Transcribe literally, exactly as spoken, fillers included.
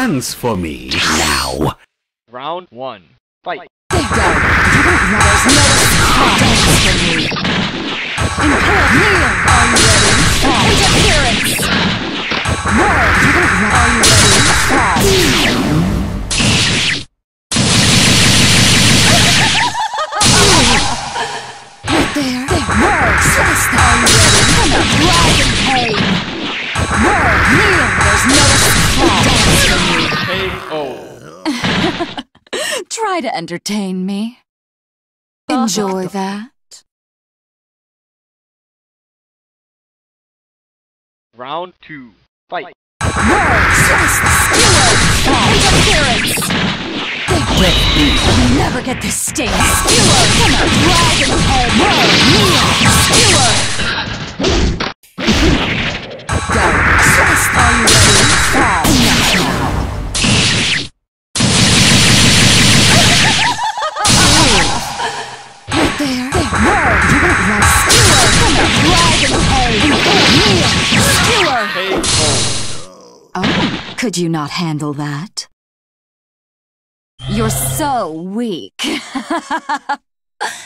dance for me now. Round one. Fight. There you go. You don't know there's no dance for me. Impale, kneel. Are you ready? Fall. Interference. More. You don't know. Are you ready? Fall. Right there. There. More. Slice that. Are you ready? Come on. Rise in pain. More. Kneel. There's no fall. Dance for me. K O. Try to entertain me. Enjoy that. Round two. Fight. More. Slice the skewer. Interference. With me. You never get this sting. Skewer. Come on. Rise and head. More. Kneel. Skewer. Go. Slice. Are you ready? Fall. Enough now. Right there. There. More. You don't like skewer. Come on. Rise and head. Kneel. Skewer. K O. Oh, could you not handle that? You're so weak.